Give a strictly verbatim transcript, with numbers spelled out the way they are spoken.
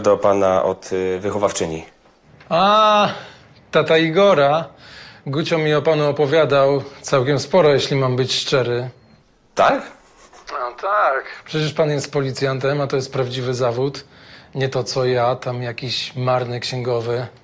do pana od y, wychowawczyni. A, tata Igora. Gucio mi o panu opowiadał całkiem sporo, jeśli mam być szczery. Tak? No tak. Przecież pan jest policjantem, a to jest prawdziwy zawód. Nie to co ja, tam jakiś marny księgowy.